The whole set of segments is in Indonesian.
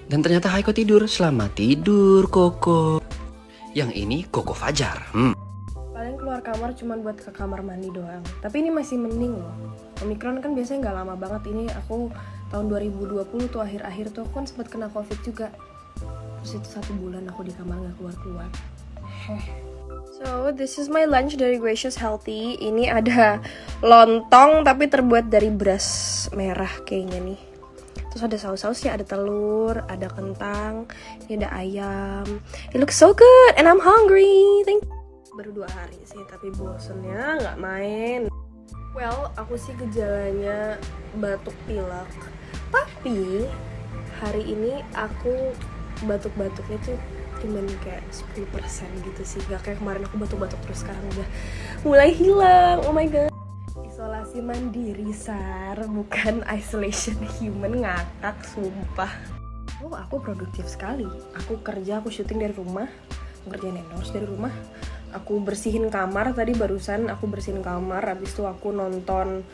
Dan ternyata Haiko tidur. Selamat tidur, Koko. Yang ini Koko Fajar. Paling keluar kamar cuma buat ke kamar mandi doang. Tapi ini masih mending loh. Omikron kan biasanya nggak lama banget. Ini aku tahun 2020 tuh akhir-akhir tuh aku kan sempat kena covid juga. Terus itu 1 bulan aku di kamar nggak keluar-keluar. So this is my lunch dari Gracious Healthy. Ini ada lontong tapi terbuat dari beras merah kayaknya nih. Terus ada saus-sausnya, ada telur, ada kentang, ini ada ayam. It looks so good and I'm hungry. Thank you. Baru 2 hari sih, tapi bosennya nggak main. Well, aku sih gejalanya batuk pilek. Tapi hari ini aku batuk-batuknya tuh cuman kayak 10% gitu sih. Gak kayak kemarin aku batuk-batuk terus, sekarang udah mulai hilang. Oh my god. Isolasi mandiri, Sar, bukan isolation human, ngakak sumpah. Oh, aku produktif sekali. Aku kerja, aku syuting dari rumah, ngerjain endorse dari rumah. Aku bersihin kamar tadi barusan, aku bersihin kamar. Habis itu aku nonton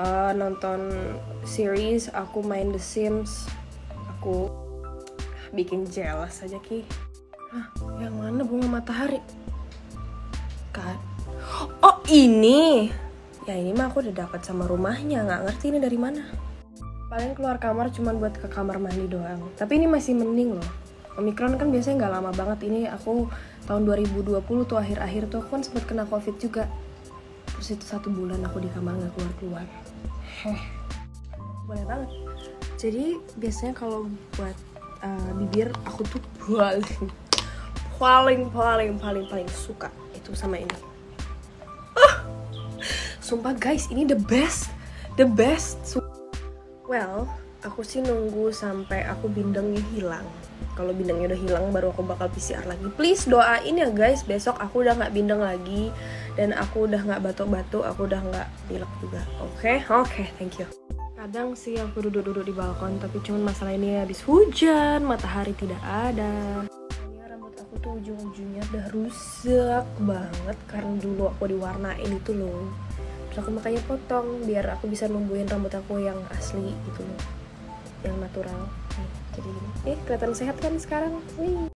series, aku main The Sims, aku bikin jealous aja Ki. Hah, yang mana bunga matahari? Kan? Oh ini. Ya ini mah aku udah dapat sama rumahnya, nggak ngerti ini dari mana. Paling keluar kamar cuma buat ke kamar mandi doang. Tapi ini masih mending loh. Omikron kan biasanya nggak lama banget. Ini aku tahun 2020 tuh akhir-akhir tuh aku kan sempat kena covid juga. Terus itu 1 bulan aku di kamar nggak keluar-keluar. Boleh banget. Jadi biasanya kalau buat bibir aku tuh paling suka itu sama ini. Sumpah guys, ini the best. Well, aku sih nunggu sampai aku bindengnya hilang. Kalau bindengnya udah hilang baru aku bakal PCR lagi. Please doain ya guys, besok aku udah nggak bindeng lagi dan aku udah nggak batuk-batuk, aku udah nggak pilek juga. Oke, thank you. Kadang sih aku duduk-duduk di balkon, tapi cuman masalah ini habis hujan, matahari tidak ada. Ini rambut aku tuh ujung-ujungnya udah rusak banget karena dulu aku diwarnain itu loh. Terus aku makanya potong biar aku bisa numbuhin rambut aku yang asli gitu loh, yang natural. Jadi gini, kelihatan sehat kan sekarang. Wih.